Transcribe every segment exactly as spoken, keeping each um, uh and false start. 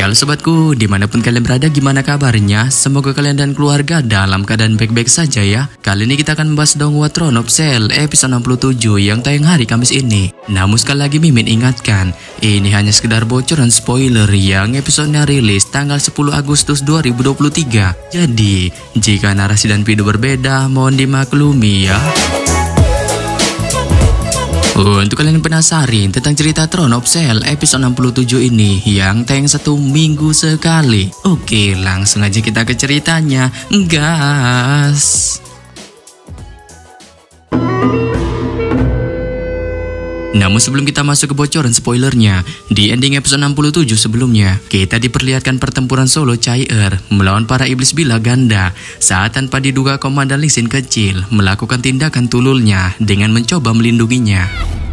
Hey halo sobatku, dimanapun kalian berada, gimana kabarnya? Semoga kalian dan keluarga dalam keadaan baik-baik saja ya. Kali ini kita akan membahas Dongwha Throne of Cell episode enam puluh tujuh yang tayang hari Kamis ini. Namun sekali lagi Mimin ingatkan, ini hanya sekedar bocoran spoiler yang episodenya rilis tanggal sepuluh Agustus dua ribu dua puluh tiga. Jadi, jika narasi dan video berbeda, mohon dimaklumi ya. Untuk kalian yang penasaran tentang cerita Throne of Cell episode enam puluh tujuh ini yang tayang satu minggu sekali, oke langsung aja kita ke ceritanya, gas. Namun sebelum kita masuk ke bocoran spoilernya, di ending episode enam puluh tujuh sebelumnya, kita diperlihatkan pertempuran solo Chai-Er melawan para iblis bila ganda saat tanpa diduga Komandan Ling Xin kecil melakukan tindakan tululnya dengan mencoba melindunginya.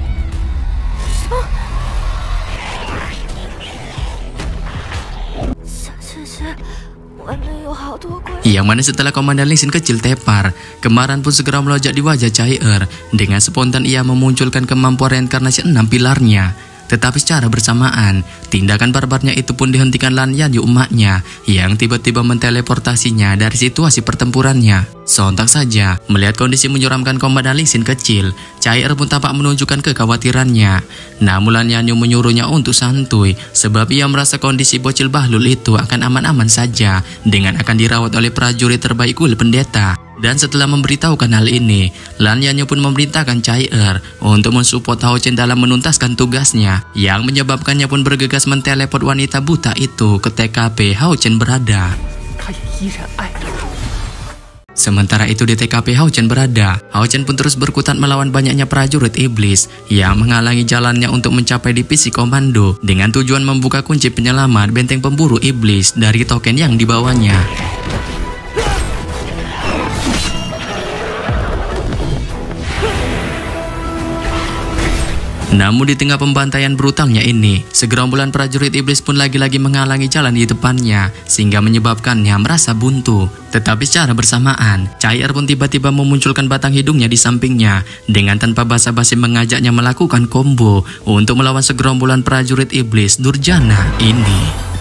Yang mana setelah Komandan Ling Xin kecil tepar, kemarahan pun segera melonjak di wajah Chai-Er. Dengan spontan ia memunculkan kemampuan reinkarnasi enam pilarnya. Tetapi secara bersamaan, tindakan barbarnya itu pun dihentikan Lan Yanyu emaknya yang tiba-tiba menteleportasinya dari situasi pertempurannya. Sontak saja, melihat kondisi menyeramkan Komandan Ling Xin kecil, Chai-Er pun tampak menunjukkan kekhawatirannya. Namun Lan Yanyu menyuruhnya untuk santuy, sebab ia merasa kondisi bocil bahlul itu akan aman-aman saja dengan akan dirawat oleh prajurit terbaik kuil pendeta. Dan setelah memberitahukan hal ini, Lan Yanyu pun memerintahkan Chai-Er untuk mensupport Hao Chen dalam menuntaskan tugasnya, yang menyebabkannya pun bergegas menteleport wanita buta itu ke T K P Hao Chen berada. Sementara itu di T K P Hao Chen berada, Hao Chen pun terus berkutat melawan banyaknya prajurit iblis yang menghalangi jalannya untuk mencapai divisi komando dengan tujuan membuka kunci penyelamat benteng pemburu iblis dari token yang dibawanya. Namun di tengah pembantaian brutalnya ini, segerombolan prajurit iblis pun lagi-lagi menghalangi jalan di depannya, sehingga menyebabkannya merasa buntu. Tetapi secara bersamaan, Chai-Er pun tiba-tiba memunculkan batang hidungnya di sampingnya, dengan tanpa basa-basi mengajaknya melakukan combo untuk melawan segerombolan prajurit iblis durjana ini.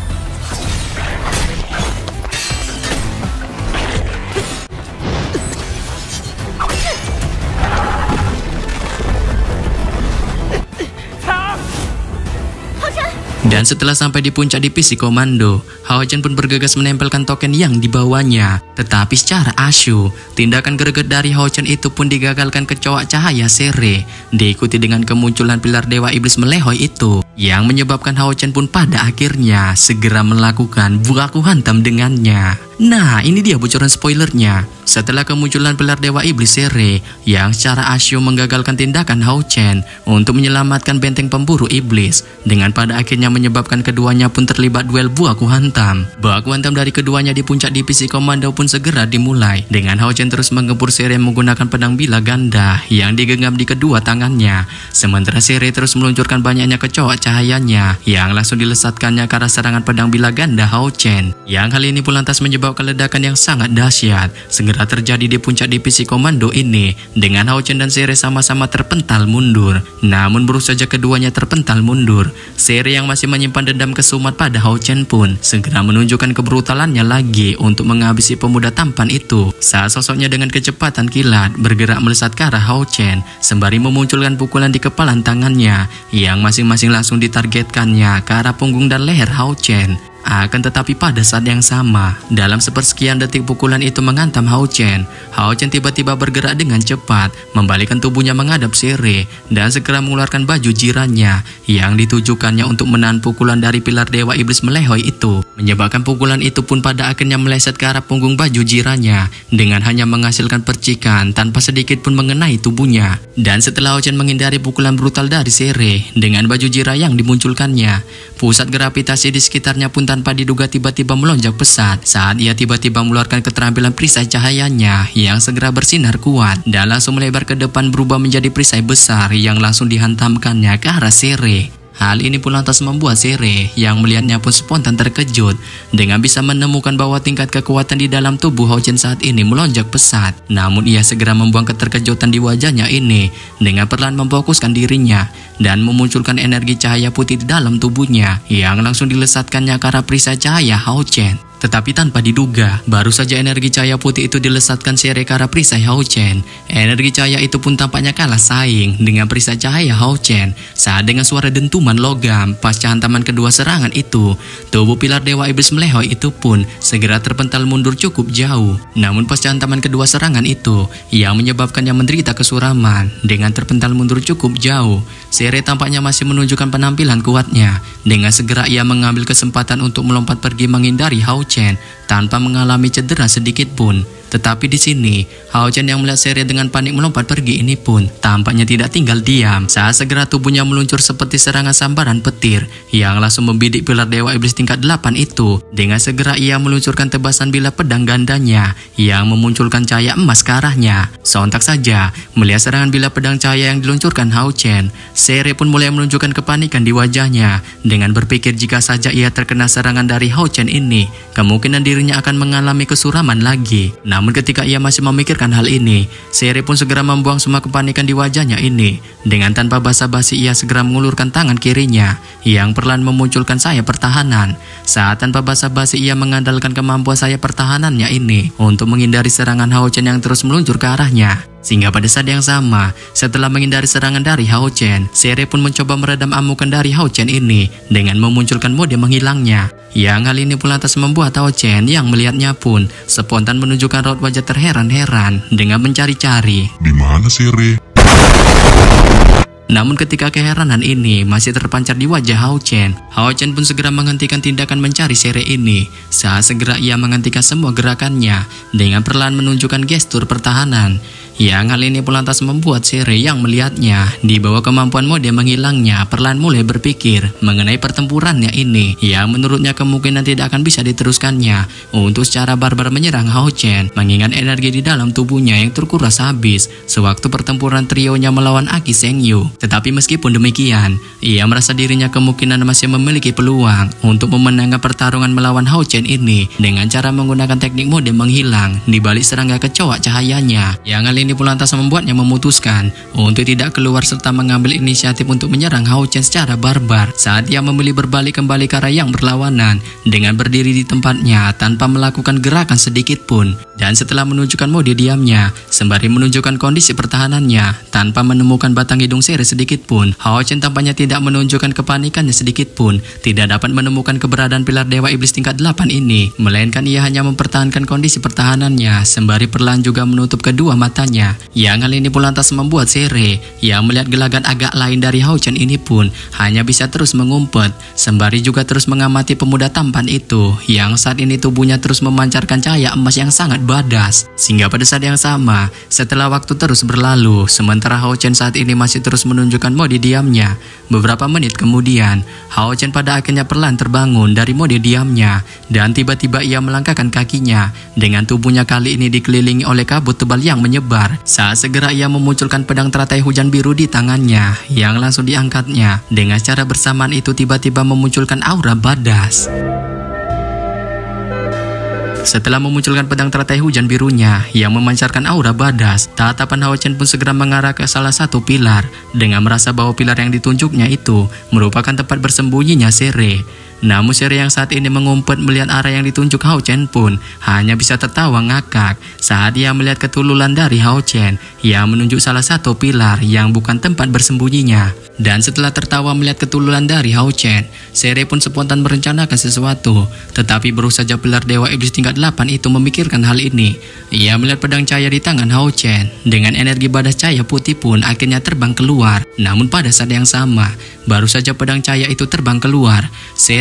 Dan setelah sampai di puncak divisi komando, Hao Chen pun bergegas menempelkan token yang dibawanya. Tetapi secara asyik, tindakan greget dari Hao Chen itu pun digagalkan kecoak cahaya Sere, diikuti dengan kemunculan pilar dewa iblis melehoi itu, yang menyebabkan Hao Chen pun pada akhirnya segera melakukan bukaku hantam dengannya. Nah, ini dia bocoran spoilernya. Setelah kemunculan pilar dewa iblis Sere yang secara asyik menggagalkan tindakan Hao Chen untuk menyelamatkan benteng pemburu iblis, dengan pada akhirnya menyebabkan keduanya pun terlibat duel buaku hantam. Buaku hantam dari keduanya di puncak divisi komando pun segera dimulai, dengan Hao Chen terus menggempur Sere menggunakan pedang bila ganda yang digenggam di kedua tangannya. Sementara Sere terus meluncurkan banyaknya kecoak cahayanya yang langsung dilesatkannya ke arah serangan pedang bila ganda Hao Chen. Yang hal ini pun lantas menyebabkan ledakan yang sangat dahsyat segera terjadi di puncak divisi komando ini, dengan Hao Chen dan Sere sama-sama terpental mundur. Namun baru saja keduanya terpental mundur, Sere yang masih menyimpan dendam kesumat pada Hao Chen pun segera menunjukkan kebrutalannya lagi untuk menghabisi pemuda tampan itu, saat sosoknya dengan kecepatan kilat bergerak melesat ke arah Hao Chen sembari memunculkan pukulan di kepalan tangannya yang masing-masing langsung ditargetkannya ke arah punggung dan leher Hao Chen. Akan tetapi pada saat yang sama, dalam sepersekian detik pukulan itu menghantam Hao Chen, Hao Chen tiba-tiba bergerak dengan cepat, membalikkan tubuhnya menghadap Sere dan segera mengeluarkan baju jirannya yang ditujukannya untuk menahan pukulan dari pilar dewa iblis melehoi itu, menyebabkan pukulan itu pun pada akhirnya meleset ke arah punggung baju jirannya dengan hanya menghasilkan percikan tanpa sedikit pun mengenai tubuhnya. Dan setelah Hao Chen menghindari pukulan brutal dari Sere dengan baju jira yang dimunculkannya, pusat gravitasi di sekitarnya pun tanpa diduga tiba-tiba melonjak pesat saat ia tiba-tiba mengeluarkan keterampilan perisai cahayanya yang segera bersinar kuat dan langsung melebar ke depan berubah menjadi perisai besar yang langsung dihantamkannya ke arah Sere. Hal ini pun lantas membuat Sere yang melihatnya pun spontan terkejut dengan bisa menemukan bahwa tingkat kekuatan di dalam tubuh Hao Chen saat ini melonjak pesat. Namun ia segera membuang keterkejutan di wajahnya ini dengan perlahan memfokuskan dirinya dan memunculkan energi cahaya putih di dalam tubuhnya yang langsung dilesatkannya ke arah perisai cahaya Hao Chen. Tetapi tanpa diduga, baru saja energi cahaya putih itu dilesatkan Sere ke arah perisai Hao Chen. Energi cahaya itu pun tampaknya kalah saing dengan perisai cahaya Hao Chen. Saat dengan suara dentuman logam pasca hantaman kedua serangan itu, tubuh pilar Dewa Iblis melehoi itu pun segera terpental mundur cukup jauh. Namun pasca hantaman kedua serangan itu, yang menyebabkannya menderita kesuraman dengan terpental mundur cukup jauh, Sere tampaknya masih menunjukkan penampilan kuatnya. Dengan segera ia mengambil kesempatan untuk melompat pergi menghindari Hao Chen tanpa mengalami cedera sedikit pun. Tetapi di sini, Hao Chen yang melihat Sere dengan panik melompat pergi ini pun tampaknya tidak tinggal diam. Saat segera tubuhnya meluncur seperti serangan sambaran petir yang langsung membidik pilar Dewa Iblis tingkat delapan itu. Dengan segera ia meluncurkan tebasan bilah pedang gandanya yang memunculkan cahaya emas ke arahnya. Sontak saja, melihat serangan bilah pedang cahaya yang diluncurkan Hao Chen, Sere pun mulai menunjukkan kepanikan di wajahnya dengan berpikir jika saja ia terkena serangan dari Hao Chen ini, kemungkinan dirinya akan mengalami kesuraman lagi. Namun ketika ia masih memikirkan hal ini, Sere pun segera membuang semua kepanikan di wajahnya ini. Dengan tanpa basa-basi ia segera mengulurkan tangan kirinya yang perlahan memunculkan sayap pertahanan. Saat tanpa basa-basi ia mengandalkan kemampuan sayap pertahanannya ini untuk menghindari serangan Hao Chen yang terus meluncur ke arahnya. Sehingga pada saat yang sama, setelah menghindari serangan dari Hao Chen, Sere pun mencoba meredam amukan dari Hao Chen ini dengan memunculkan mode menghilangnya. Yang hal ini pun lantas membuat Hao Chen yang melihatnya pun spontan menunjukkan raut wajah terheran-heran dengan mencari-cari. Di mana Sere? Namun ketika keheranan ini masih terpancar di wajah Hao Chen, Hao Chen pun segera menghentikan tindakan mencari Sere ini. Saat segera ia menghentikan semua gerakannya dengan perlahan menunjukkan gestur pertahanan. Yang hal ini pun lantas membuat Sere yang melihatnya di bawah kemampuan mode menghilangnya perlahan mulai berpikir mengenai pertempurannya ini yang menurutnya kemungkinan tidak akan bisa diteruskannya untuk secara barbar menyerang Hao Chen, mengingat energi di dalam tubuhnya yang terkuras habis sewaktu pertempuran trionya melawan Aki Sengyu. Tetapi meskipun demikian, ia merasa dirinya kemungkinan masih memiliki peluang untuk memenangkan pertarungan melawan Hao Chen ini dengan cara menggunakan teknik mode menghilang di balik serangga kecoak cahayanya. Yang hal ini pun lantas membuatnya memutuskan untuk tidak keluar serta mengambil inisiatif untuk menyerang Hao Chen secara barbar. Saat ia memilih berbalik kembali ke arah yang berlawanan dengan berdiri di tempatnya tanpa melakukan gerakan sedikit pun. Dan setelah menunjukkan mode diamnya sembari menunjukkan kondisi pertahanannya tanpa menemukan batang hidung Sere sedikit pun, Hao Chen tampaknya tidak menunjukkan kepanikannya sedikit pun, tidak dapat menemukan keberadaan pilar Dewa Iblis tingkat delapan ini, melainkan ia hanya mempertahankan kondisi pertahanannya sembari perlahan juga menutup kedua matanya. Yang hal ini pun lantas membuat Sere yang melihat gelagat agak lain dari Hao Chen ini pun hanya bisa terus mengumpet sembari juga terus mengamati pemuda tampan itu yang saat ini tubuhnya terus memancarkan cahaya emas yang sangat badas. Sehingga pada saat yang sama, setelah waktu terus berlalu sementara Hao Chen saat ini masih terus menunjukkan mode diamnya, beberapa menit kemudian Hao Chen pada akhirnya perlahan terbangun dari mode diamnya dan tiba-tiba ia melangkahkan kakinya dengan tubuhnya kali ini dikelilingi oleh kabut tebal yang menyebar. Saat segera ia memunculkan pedang teratai hujan biru di tangannya yang langsung diangkatnya. Dengan cara bersamaan itu tiba-tiba memunculkan aura badas. Setelah memunculkan pedang teratai hujan birunya yang memancarkan aura badas, tatapan Hao Chen pun segera mengarah ke salah satu pilar dengan merasa bahwa pilar yang ditunjuknya itu merupakan tempat bersembunyinya Sere. Namun Sere yang saat ini mengumpet melihat arah yang ditunjuk Hao Chen pun hanya bisa tertawa ngakak saat ia melihat ketululan dari Hao Chen yang menunjuk salah satu pilar yang bukan tempat bersembunyinya. Dan setelah tertawa melihat ketululan dari Hao Chen, Sere pun spontan merencanakan sesuatu. Tetapi baru saja pilar Dewa Iblis tingkat delapan itu memikirkan hal ini, ia melihat pedang cahaya di tangan Hao Chen dengan energi badas cahaya putih pun akhirnya terbang keluar. Namun pada saat yang sama, baru saja pedang cahaya itu terbang keluar, Sere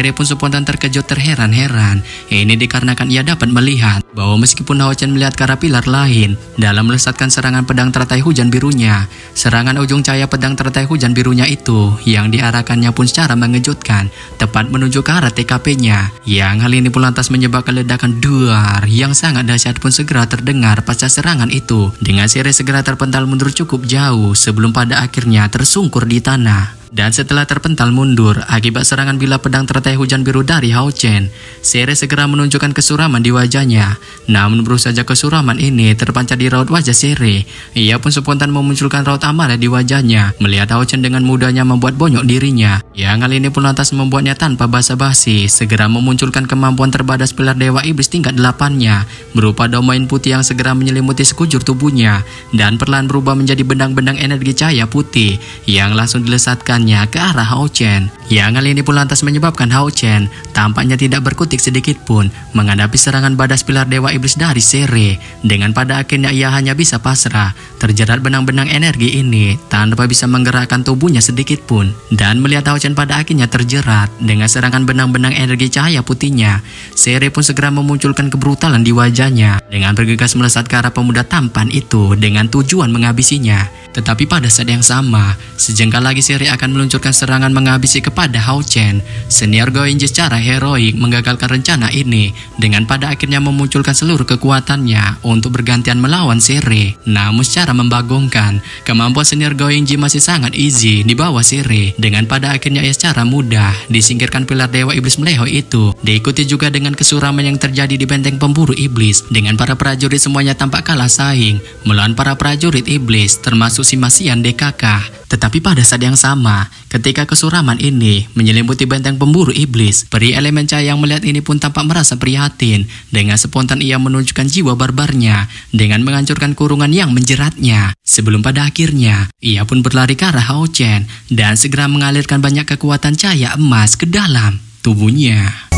Sere pun spontan terkejut terheran-heran. Ini dikarenakan ia dapat melihat bahwa meskipun Hao Chen melihat ke arah pilar lain dalam melesatkan serangan pedang teratai hujan birunya, serangan ujung cahaya pedang teratai hujan birunya itu yang diarahkannya pun secara mengejutkan tepat menuju ke arah T K P-nya. Yang hal ini pun lantas menyebabkan ledakan duar yang sangat dahsyat pun segera terdengar pasca serangan itu, dengan Sere segera terpental mundur cukup jauh sebelum pada akhirnya tersungkur di tanah. Dan setelah terpental mundur akibat serangan bilah pedang teratai hujan biru dari Hao Chen, Sere segera menunjukkan kesuraman di wajahnya. Namun baru saja kesuraman ini terpancar di raut wajah Sere, ia pun spontan memunculkan raut amarah di wajahnya melihat Hao Chen dengan mudahnya membuat bonyok dirinya. Yang hal ini pun lantas membuatnya tanpa basa-basi segera memunculkan kemampuan terbadas pilar Dewa Iblis tingkat delapan-nya berupa domain putih yang segera menyelimuti sekujur tubuhnya dan perlahan berubah menjadi benang-benang energi cahaya putih yang langsung dilesatkan ke arah Hao Chen. Yang hal ini pun lantas menyebabkan Hao Chen tampaknya tidak berkutik sedikit pun menghadapi serangan badas pilar Dewa Iblis dari Sere. Dengan pada akhirnya ia hanya bisa pasrah terjerat benang-benang energi ini tanpa bisa menggerakkan tubuhnya sedikit pun. Dan melihat Hao Chen pada akhirnya terjerat dengan serangan benang-benang energi cahaya putihnya, Sere pun segera memunculkan kebrutalan di wajahnya dengan bergegas melesat ke arah pemuda tampan itu dengan tujuan menghabisinya. Tetapi pada saat yang sama, sejengkal lagi Sere akan meluncurkan serangan menghabisi kepada Hao Chen. Senior Goenji secara heroik menggagalkan rencana ini dengan pada akhirnya memunculkan seluruh kekuatannya untuk bergantian melawan Sere. Namun secara membagongkan, kemampuan senior Goenji masih sangat easy di bawah Sere. Dengan pada akhirnya ia secara mudah disingkirkan pilar Dewa Iblis Meleho itu. Diikuti juga dengan kesuraman yang terjadi di benteng pemburu iblis, dengan para prajurit semuanya tampak kalah saing melawan para prajurit iblis termasuk si Masian D K K. Tetapi pada saat yang sama, ketika kesuraman ini menyelimuti benteng pemburu iblis, peri elemen cahaya yang melihat ini pun tampak merasa prihatin. Dengan spontan ia menunjukkan jiwa barbarnya dengan menghancurkan kurungan yang menjeratnya. Sebelum pada akhirnya, ia pun berlari ke arah Hao Chen dan segera mengalirkan banyak kekuatan cahaya emas ke dalam tubuhnya.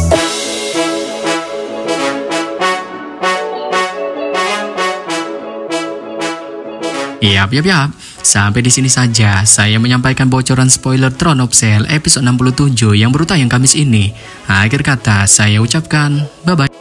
Yap, yap, yap. Sampai di sini saja saya menyampaikan bocoran spoiler Throne of Cell episode enam puluh tujuh yang baru tayang Kamis ini. Akhir kata saya ucapkan bye-bye.